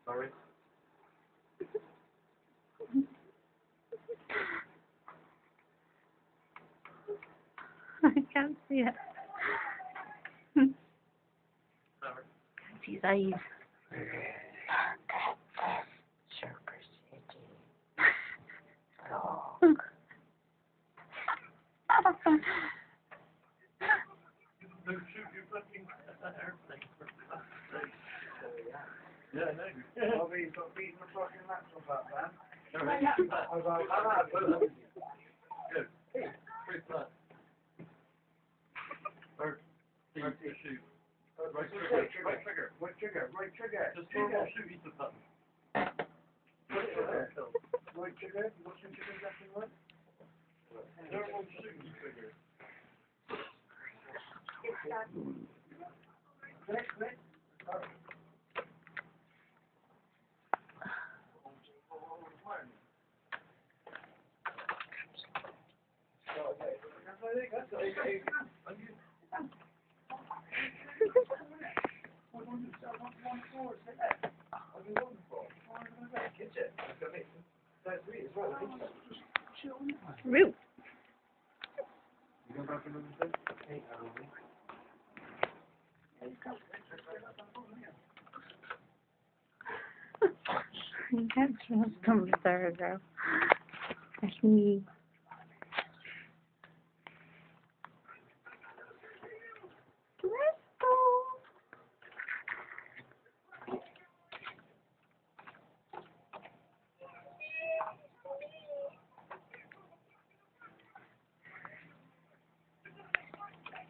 Sorry. I can't see it. Sorry. Can't see his eyes. Sugar City. Look. Don't shoot your fucking airplane for fuck's sake. Yeah, no. I'll be beating the fucking laptop up, man. Alright, I was like, good. Pretty flat. Or, shoot. Right trigger. Right trigger. Just normal shoot each button. Right trigger. What's the trigger left and right? Normal shoot trigger. Click. Root. You can't trust them, Sarah. That's me.